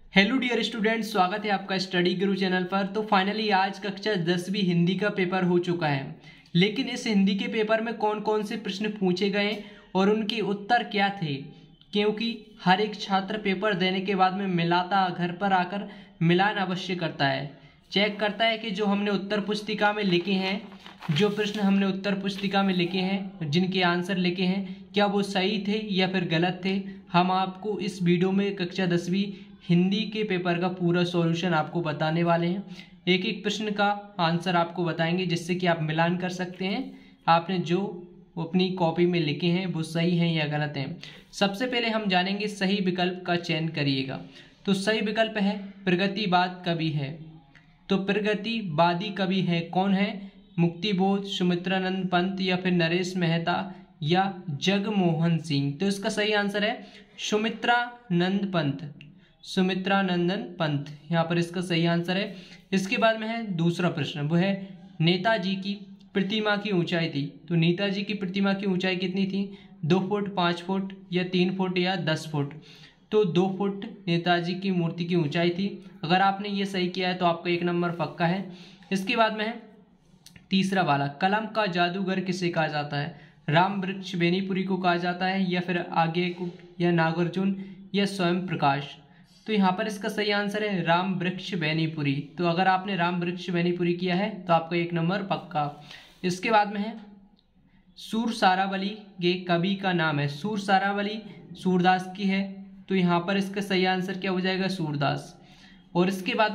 Hello dear student, स्वागत है आपका स्टडी गुरु चैनल पर। तो फाइनली आज कक्षा 10वीं हिंदी का पेपर हो चुका है, लेकिन इस हिंदी के पेपर में कौन कौन से प्रश्न पूछे गए और उनके उत्तर क्या थे, क्योंकि हर एक छात्र पेपर देने के बाद में मिलाता घर पर आकर मिलान अवश्य करता है, चेक करता है कि जो हमने उत्तर पुस्तिका में लिखे हैं, जो प्रश्न हमने उत्तर पुस्तिका में लिखे हैं, जिनके आंसर लिखे हैं, क्या वो सही थे या फिर गलत थे। हम आपको इस वीडियो में कक्षा 10वीं हिंदी के पेपर का पूरा सॉल्यूशन आपको बताने वाले हैं। एक एक प्रश्न का आंसर आपको बताएंगे, जिससे कि आप मिलान कर सकते हैं आपने जो अपनी कॉपी में लिखे हैं वो सही हैं या गलत हैं। सबसे पहले हम जानेंगे सही विकल्प का चयन करिएगा। तो सही विकल्प है प्रगतिवाद कवि है। तो प्रगतिवादी कवि है कौन है? मुक्तिबोध, सुमित्रानंद पंत या फिर नरेश मेहता या जगमोहन सिंह। तो इसका सही आंसर है सुमित्रानंद पंत, सुमित्रानंदन पंत, यहाँ पर इसका सही आंसर है। इसके बाद में है दूसरा प्रश्न, वो है नेताजी की प्रतिमा की ऊंचाई थी। तो नेताजी की प्रतिमा की ऊंचाई कितनी थी? 2 फुट, 5 फुट या 3 फुट या 10 फुट। तो 2 फुट नेताजी की मूर्ति की ऊंचाई थी। अगर आपने ये सही किया है तो आपका 1 नंबर पक्का है। इसके बाद में है तीसरा वाला, कलम का जादूगर किसे कहा जाता है? राम वृक्ष बेनीपुरी को कहा जाता है या फिर आगे को या नागार्जुन या स्वयं प्रकाश। तो यहाँ पर इसका सही आंसर है राम वृक्ष बेनीपुरी। तो अगर आपने राम वृक्ष बेनीपुरी किया है तो आपका 1 नंबर पक्का। इसके बाद में है सूर सारावली के कवि का नाम है। सूर सारावली सूरदास की है, तो यहाँ पर इसका सही आंसर क्या हो जाएगा? सूरदास। और इसके बाद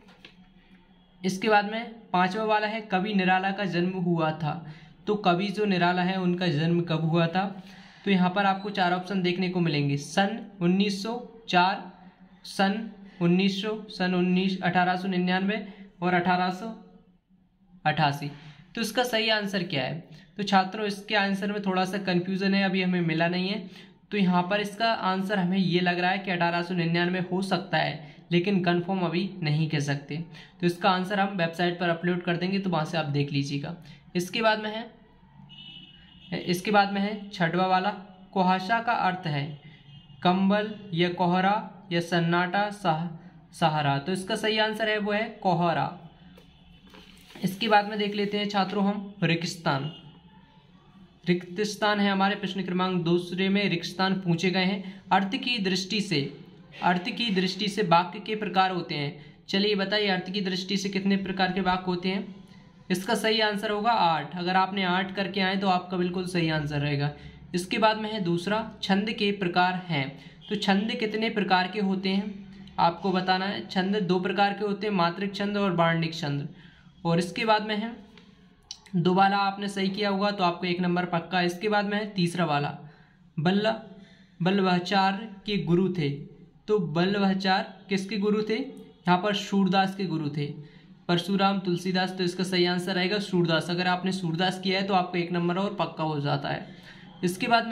में पांचवा वाला है कवि निराला का जन्म हुआ था। तो कवि जो निराला है उनका जन्म कब हुआ था? तो यहाँ पर आपको 4 ऑप्शन देखने को मिलेंगे। सन 1904, सन 1899 और 1888। तो इसका सही आंसर क्या है? तो छात्रों इसके आंसर में थोड़ा सा कंफ्यूजन है, अभी हमें मिला नहीं है। तो यहाँ पर इसका आंसर हमें ये लग रहा है कि 1899 हो सकता है, लेकिन कंफर्म अभी नहीं कह सकते। तो इसका आंसर हम वेबसाइट पर अपलोड कर देंगे, तो वहाँ से आप देख लीजिएगा। इसके बाद में है छठवा वाला, कुहासा का अर्थ है कंबल या कोहरा या सन्नाटा सहारा। तो इसका सही आंसर है वो है कोहरा। इसके बाद में देख लेते हैं छात्रों हम रिक्तस्थान। रिक्तस्थान है हमारे प्रश्न क्रमांक 2 में रिक्तस्थान पूछे गए हैं। अर्थ की दृष्टि से वाक्य के प्रकार होते हैं। चलिए बताइए अर्थ की दृष्टि से कितने प्रकार के वाक्य होते हैं? इसका सही आंसर होगा 8। अगर आपने 8 करके आए तो आपका बिल्कुल सही आंसर रहेगा। इसके बाद में है दूसरा, छंद के प्रकार हैं। तो छंद कितने प्रकार के होते हैं आपको बताना है। छंद 2 प्रकार के होते हैं, मात्रिक छंद और वार्णिक छंद। और इसके बाद में है 2 वाला आपने सही किया होगा तो आपको 1 नंबर पक्का। इसके बाद में है तीसरा वाला, वल्लभाचार्य के गुरु थे। तो वल्लभाचार्य किसके गुरु थे? यहाँ पर सूरदास के गुरु थे, परशुराम, तुलसीदास। तो इसका सही आंसर रहेगा सूरदास। अगर आपने सूरदास किया है तो आपको 1 नंबर और पक्का हो जाता है। इसके बाद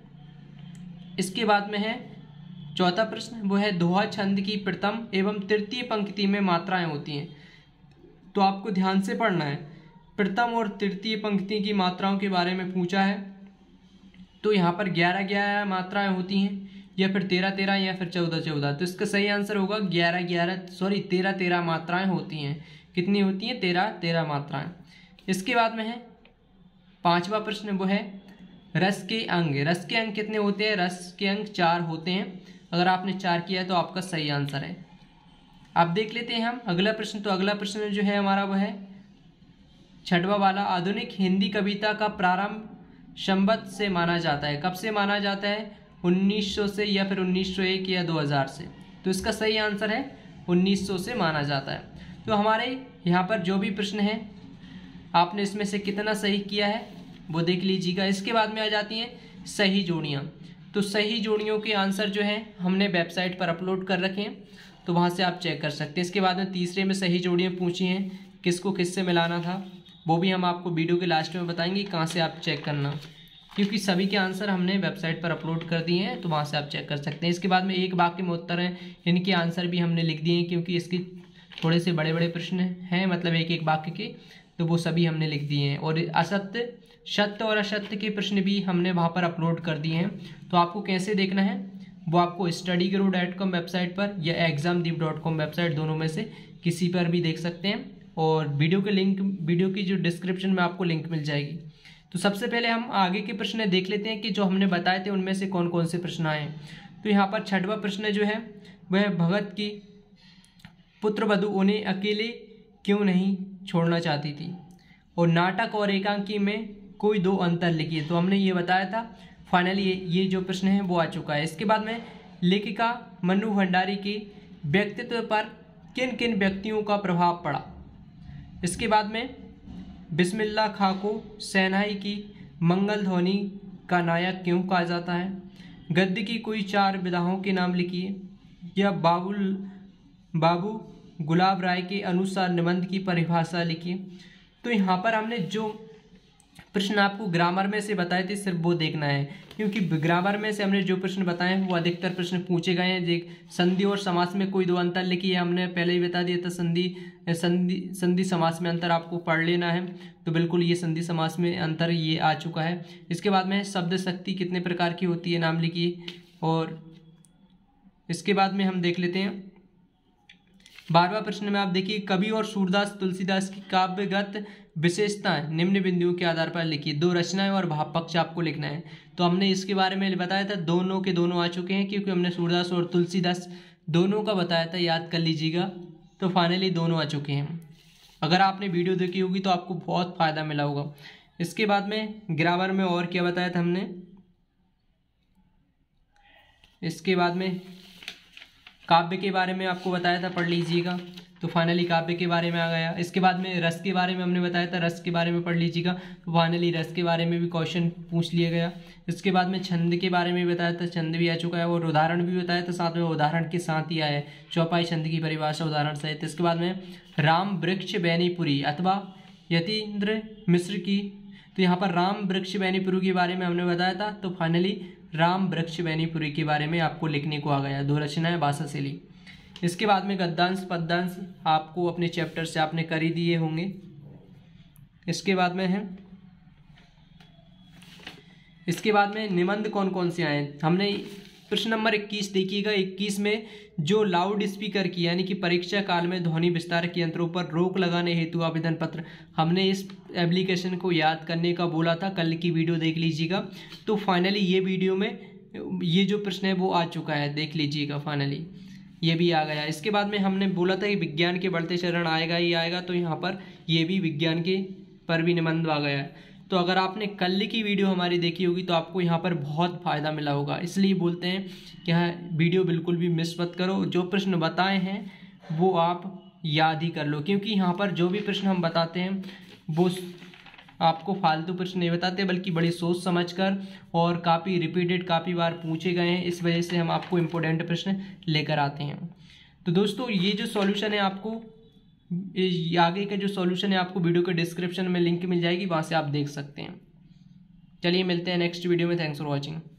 में है चौथा प्रश्न, वो है दोहा छंद की प्रथम एवं तृतीय पंक्ति में मात्राएं होती हैं। तो आपको ध्यान से पढ़ना है, प्रथम और तृतीय पंक्ति की मात्राओं के बारे में पूछा है। तो यहाँ पर 11 मात्राएं होती हैं या फिर 13 या फिर 14। तो इसका सही आंसर होगा 13 मात्राएं होती हैं। कितनी होती हैं? 13 मात्राएं। इसके बाद में है पांचवा प्रश्न, वो है रस के अंग। रस के अंग कितने होते हैं? रस के अंग 4 होते हैं। अगर आपने 4 किया है तो आपका सही आंसर है। अब देख लेते हैं हम अगला प्रश्न। तो अगला प्रश्न जो है हमारा वह है छठवा वाला, आधुनिक हिंदी कविता का प्रारंभ संवत से माना जाता है। कब से माना जाता है? 1900 से या फिर 1901 या 2000 से। तो इसका सही आंसर है 1900 से माना जाता है। तो हमारे यहाँ पर जो भी प्रश्न है आपने इसमें से कितना सही किया है वो देख लीजिएगा। इसके बाद में आ जाती हैं सही जोड़ियाँ। तो सही जोड़ियों के आंसर जो हैं हमने वेबसाइट पर अपलोड कर रखे हैं, तो वहाँ से आप चेक कर सकते हैं। इसके बाद में तीसरे में सही जोड़ियाँ पूछी हैं, किसको किससे मिलाना था, वो भी हम आपको वीडियो के लास्ट में बताएंगे कहाँ से आप चेक करना, क्योंकि सभी के आंसर हमने वेबसाइट पर अपलोड कर दिए हैं, तो वहाँ से आप चेक कर सकते हैं। इसके बाद में एक वाक्य में उत्तर हैं, इनके आंसर भी हमने लिख दिए हैं, क्योंकि इसके थोड़े से बड़े बड़े प्रश्न हैं, मतलब एक वाक्य के, तो वो सभी हमने लिख दिए हैं। और सत्य और असत्य के प्रश्न भी हमने वहाँ पर अपलोड कर दिए हैं। तो आपको कैसे देखना है, वो आपको studyGuru.com वेबसाइट पर या examdeep.com वेबसाइट, दोनों में से किसी पर भी देख सकते हैं। और वीडियो की जो डिस्क्रिप्शन में आपको लिंक मिल जाएगी। तो सबसे पहले हम आगे के प्रश्न देख लेते हैं कि जो हमने बताए थे उनमें से कौन कौन से प्रश्न आए। तो यहाँ पर 6वां प्रश्न जो है वह भगत की पुत्रवधू उन्हें अकेले क्यों नहीं छोड़ना चाहती थी, और नाटक और एकांकी में कोई 2 अंतर लिखिए। तो हमने ये बताया था। फाइनली ये जो प्रश्न है वो आ चुका है। इसके बाद में लेखिका मन्नू भंडारी के व्यक्तित्व पर किन किन व्यक्तियों का प्रभाव पड़ा। इसके बाद में बिस्मिल्लाह खां को शहनाई की मंगल ध्वनि का नायक क्यों कहा जाता है। गद्य की कोई 4 विधाओं के नाम लिखिए, या बाबू गुलाब राय के अनुसार निबंध की परिभाषा लिखिए। तो यहाँ पर हमने जो प्रश्न आपको ग्रामर में से बताए थे सिर्फ वो देखना है, क्योंकि ग्रामर में से हमने जो प्रश्न बताए हैं वो अधिकतर प्रश्न पूछे गए हैं। देख, संधि और समास में कोई 2 अंतर लिखिए, हमने पहले ही बता दिया था। संधि समास में अंतर आपको पढ़ लेना है। तो बिल्कुल ये संधि समास में अंतर ये आ चुका है। इसके बाद में शब्द शक्ति कितने प्रकार की होती है नाम लिखिए। और इसके बाद में हम देख लेते हैं 12वां प्रश्न में आप देखिए, कवि और सूरदास तुलसीदास की काव्यगत विशेषताएं निम्न बिंदुओं के आधार पर लिखिए। 2 रचनाएं और भाव पक्ष आपको लिखना है। तो हमने इसके बारे में बताया था, दोनों के दोनों आ चुके हैं, क्योंकि हमने सूरदास और तुलसीदास दोनों का बताया था, याद कर लीजिएगा। तो फाइनली दोनों आ चुके हैं। अगर आपने वीडियो देखी होगी तो आपको बहुत फ़ायदा मिला होगा। इसके बाद में ग्रामर में और क्या बताया था हमने, इसके बाद में काव्य के बारे में आपको बताया था, पढ़ लीजिएगा। तो फाइनली काव्य के बारे में आ गया। इसके बाद में रस के बारे में हमने बताया था, रस के बारे में पढ़ लीजिएगा। तो फाइनली रस के बारे में भी क्वेश्चन पूछ लिया गया। इसके बाद में छंद के बारे में बताया था, छंद भी आ चुका है। और उदाहरण भी बताया था, साथ में उदाहरण के साथ ही आया है, चौपाई छंद की परिभाषा उदाहरण सहित। इसके बाद में राम वृक्ष बैनीपुरी अथवा यतीन्द्र मिश्र की, तो यहाँ पर राम वृक्ष बैनीपुरी के बारे में हमने बताया था। तो फाइनली राम वृक्ष बैनीपुरी के बारे में आपको लिखने को आ गया। 2 रचनाएं भाषा शैली। इसके बाद में गद्यांश पद्यांश आपको अपने चैप्टर से आपने कर ही दिए होंगे। इसके बाद में है, इसके बाद में निबंध कौन कौन से आए। हमने प्रश्न नंबर 21 देखिएगा। 21 में जो लाउड स्पीकर की यानी कि परीक्षा काल में ध्वनि विस्तार के यंत्रों पर रोक लगाने हेतु आवेदन पत्र, हमने इस एप्लीकेशन को याद करने का बोला था, कल की वीडियो देख लीजिएगा। तो फाइनली ये वीडियो में ये जो प्रश्न है वो आ चुका है, देख लीजिएगा। फाइनली ये भी आ गया। इसके बाद में हमने बोला था कि विज्ञान के बढ़ते चरण आएगा ही आएगा, तो यहाँ पर ये भी विज्ञान के पर भी निबंध आ गया है। तो अगर आपने कल की वीडियो हमारी देखी होगी तो आपको यहाँ पर बहुत फ़ायदा मिला होगा। इसलिए बोलते हैं कि हाँ, वीडियो बिल्कुल भी मिस मत करो। जो प्रश्न बताए हैं वो आप याद ही कर लो, क्योंकि यहाँ पर जो भी प्रश्न हम बताते हैं वो आपको फालतू प्रश्न नहीं बताते, बल्कि बड़ी सोच समझकर और काफ़ी रिपीटेड काफ़ी बार पूछे गए हैं। इस वजह से हम आपको इम्पोर्टेंट प्रश्न लेकर आते हैं। तो दोस्तों ये जो सॉल्यूशन है आपको, आगे का जो सॉल्यूशन है आपको वीडियो के डिस्क्रिप्शन में लिंक मिल जाएगी, वहाँ से आप देख सकते हैं। चलिए मिलते हैं नेक्स्ट वीडियो में। Thanks for watching.